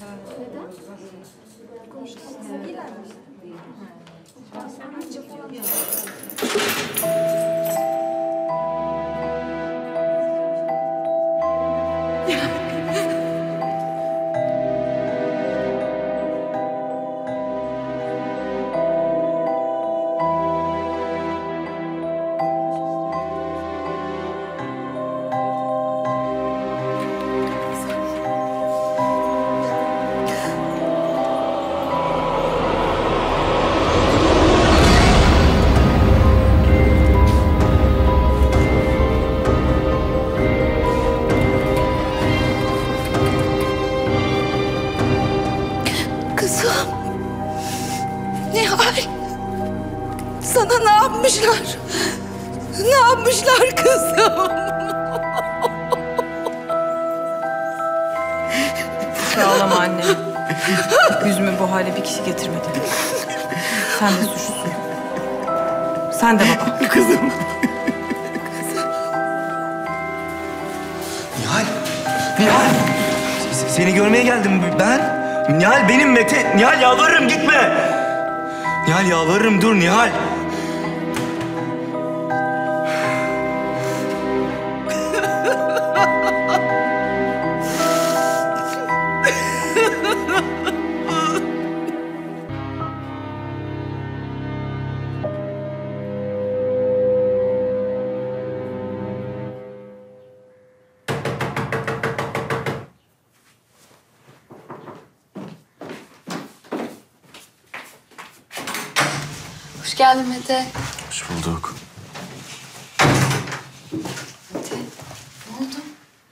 Sana ne yapmışlar? Ne yapmışlar kızım? Ağlama anne. Yüzümü bu hale bir kişi getirmedi. Sen de suçlusun. Sen de baba. Kızım. Nihal. Nihal. Seni görmeye geldim ben. Nihal benim Mete. Nihal yalvarırım gitme. Nihal yalvarırım dur Nihal. Hoş geldin Mete. Hoş bulduk. Mete, ne oldu?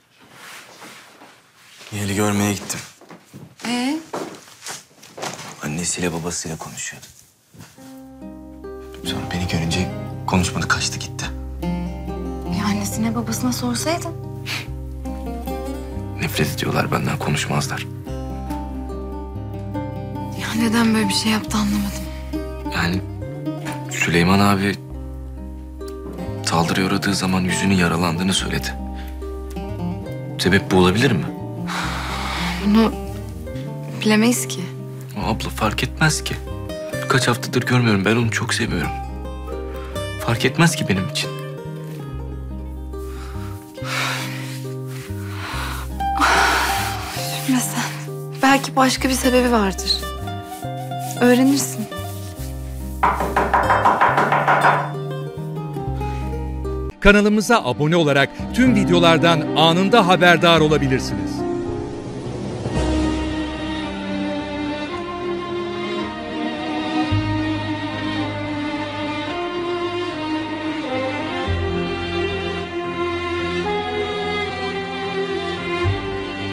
Nihal'i görmeye gittim. Annesiyle babasıyla konuşuyordu. Sonra beni görünce konuşmadı, kaçtı gitti. Annesine babasına sorsaydın. Nefret ediyorlar benden, konuşmazlar. Ya neden böyle bir şey yaptı anlamadım. Yani Süleyman abi saldırıya uğradığı zaman yüzünün yaralandığını söyledi. Sebep bu olabilir mi? Bunu bilemeyiz ki. Abla fark etmez ki. Kaç haftadır görmüyorum, ben onu çok seviyorum. Fark etmez ki benim için. Üzülme sen. Belki başka bir sebebi vardır. Öğrenirsin. Kanalımıza abone olarak tüm videolardan anında haberdar olabilirsiniz.